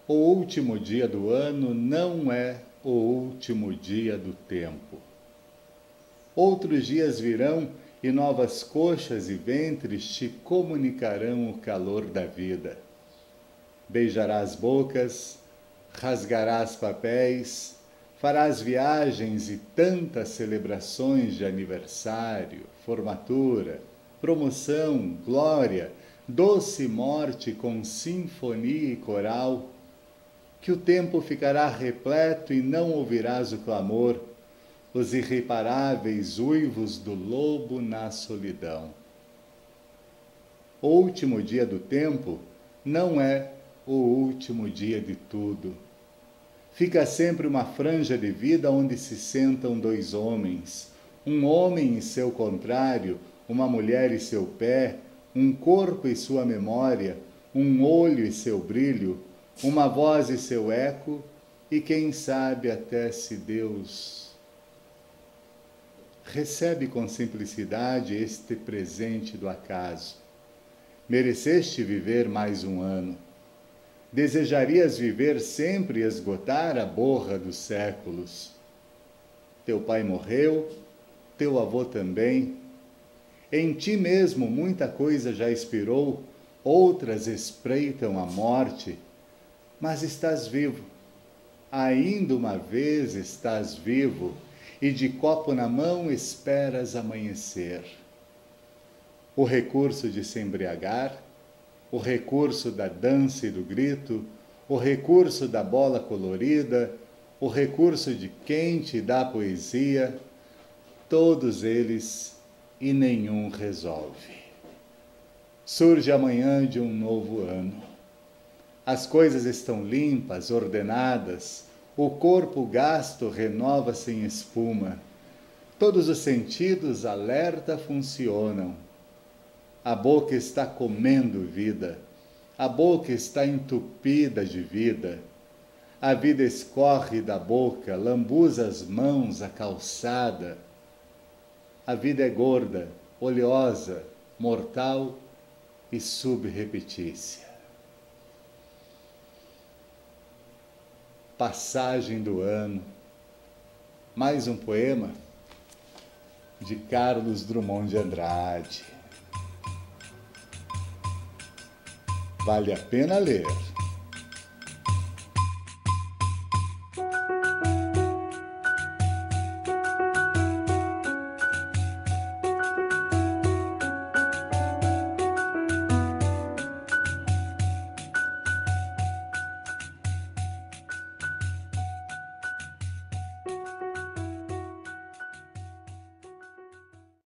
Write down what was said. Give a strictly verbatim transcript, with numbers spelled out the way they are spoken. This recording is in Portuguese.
O último dia do ano não é o último dia do tempo. Outros dias virão e novas coxas e ventres te comunicarão o calor da vida. Beijarás bocas, rasgarás papéis, farás viagens e tantas celebrações de aniversário, formatura, promoção, glória, doce morte com sinfonia e coral, que o tempo ficará repleto e não ouvirás o clamor, os irreparáveis uivos do lobo na solidão. O último dia do tempo não é o último dia de tudo. Fica sempre uma franja de vida onde se sentam dois homens, um homem e seu contrário, uma mulher e seu pé, um corpo e sua memória, um olho e seu brilho, uma voz e seu eco, e quem sabe até se Deus. Recebe com simplicidade este presente do acaso. Mereceste viver mais um ano. Desejarias viver sempre e esgotar a borra dos séculos. Teu pai morreu, teu avô também. Em ti mesmo muita coisa já expirou, outras espreitam a morte, mas estás vivo. Ainda uma vez estás vivo, e de copo na mão esperas amanhecer. O recurso de se embriagar, o recurso da dança e do grito, o recurso da bola colorida, o recurso de quente e da poesia, todos eles e nenhum resolve. Surge amanhã de um novo ano. As coisas estão limpas, ordenadas, o corpo gasto renova-se em espuma, todos os sentidos alerta funcionam. A boca está comendo vida, a boca está entupida de vida. A vida escorre da boca, lambuza as mãos, a calçada. A vida é gorda, oleosa, mortal e subrepetícia. Passagem do ano. Mais um poema de Carlos Drummond de Andrade. Vale a pena ler.